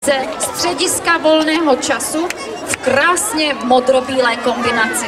ze střediska volného času v krásně modrobílé kombinaci.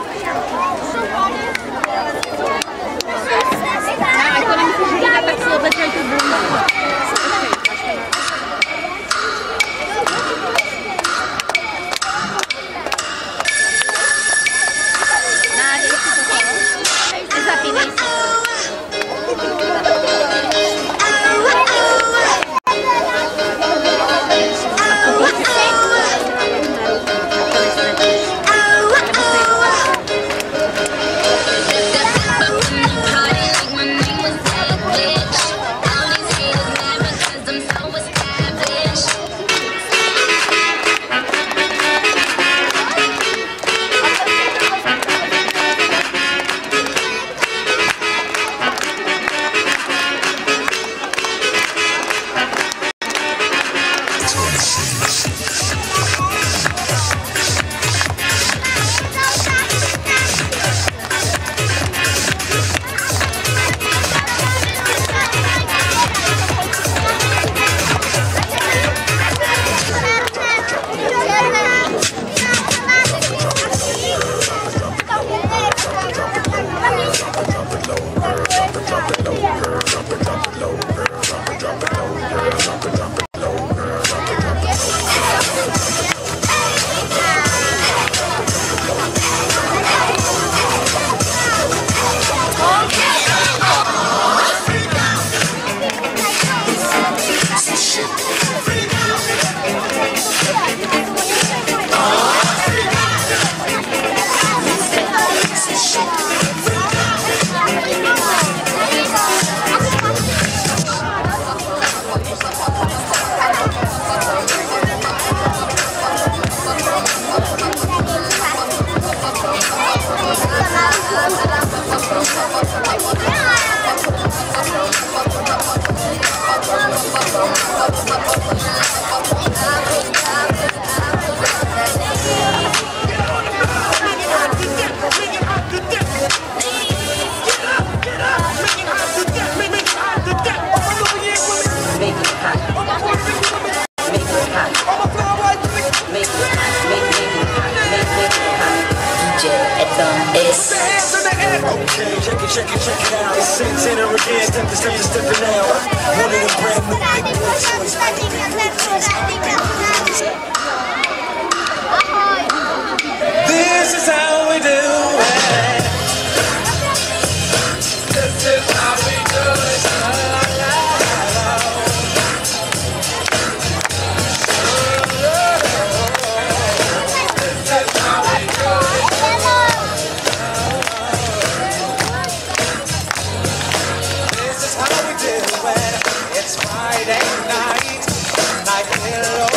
Check it out. It's Saints in her again. Step the stage, stepping out. One of the brand new big boy choice. This is how we do it. This is how we do it. It's Friday night, night hello.